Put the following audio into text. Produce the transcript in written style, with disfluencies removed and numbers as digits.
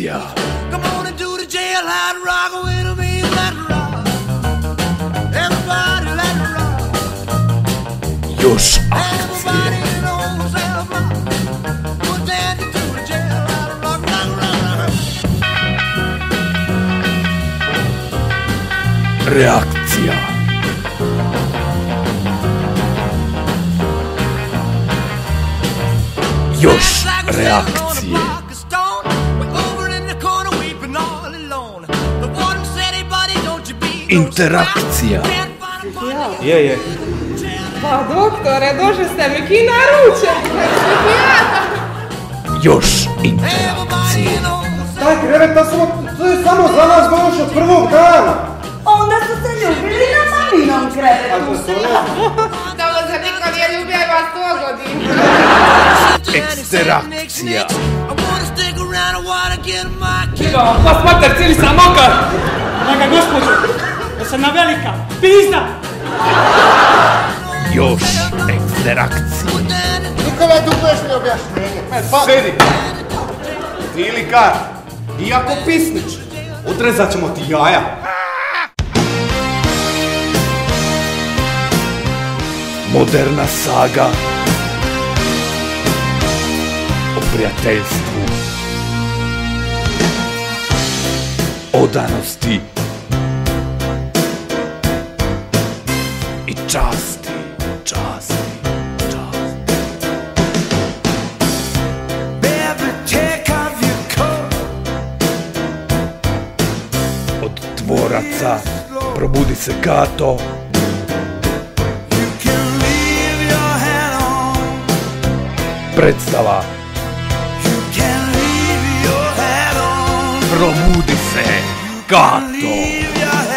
Reakcija. Još akcije. Reakcija. Još reakcije. Interakcija. Je. Pa doktore, došli ste mi ki na ruče. Još interakcije. Taj krevet, to je samo za nas još od prvog dana. Onda su se ljubili na maminom krevetu. Dobro, za niko nije ljubio i vas 100 godina. Eksterakcija. Vas mater, cijeli sam mokar. Draga gospođo, da sam na velika pizda. Još eksterakcije. Nikola, duguješ mi objašnjenje. Sedi. Ti ili kar, iako pisnič, odrezat ćemo ti jaja. Moderna saga o prijateljstvu, odanosti i časti. Od tvoraca probudi se Kato. Predstava Probudi se Kato.